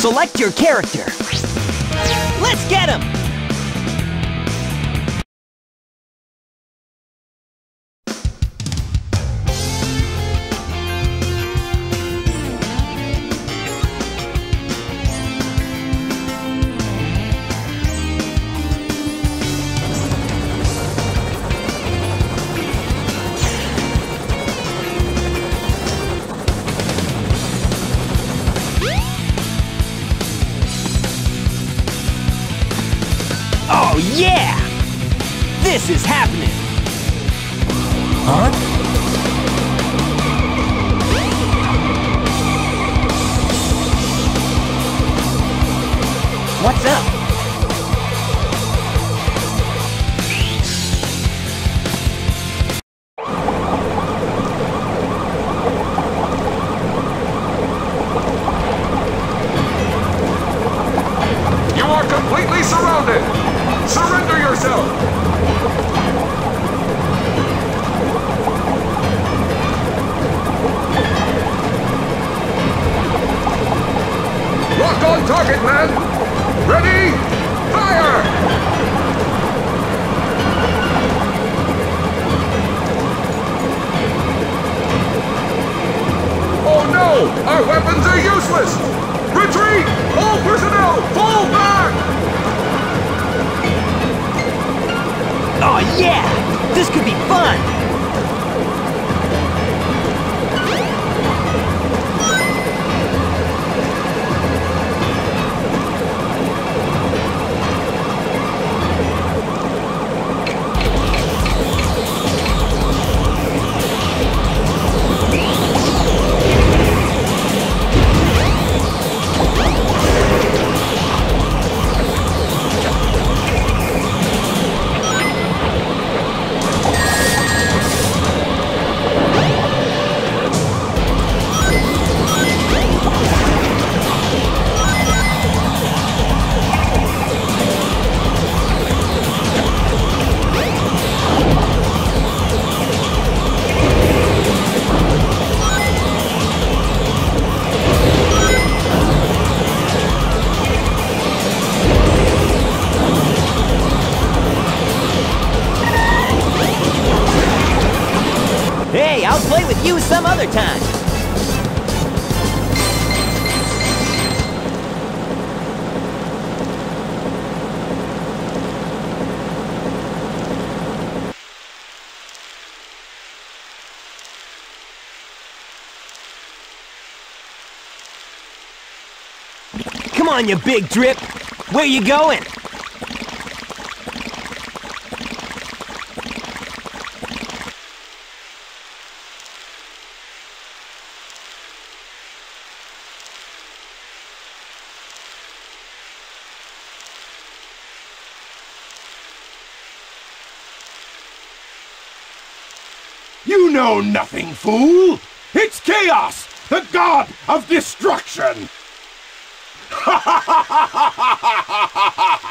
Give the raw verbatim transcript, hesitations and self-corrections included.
Select your character. Let's get him! Oh yeah! This is happening! Huh? What's up? You are completely surrounded! Surrender yourself! Lock on target, man! Ready? Fire! Oh no! Our weapons are useless! Retreat! All personnel, fall back! Oh yeah! This could be fun! Hey, I'll play with you some other time! Come on, you big drip! Where you going? You know nothing, fool! It's Chaos, the god of destruction! Ha ha ha ha ha ha ha!